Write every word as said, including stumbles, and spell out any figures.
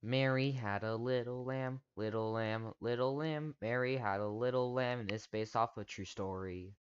Mary had a little lamb, little lamb, little lamb. Mary had a little lamb, and it's based off a true story.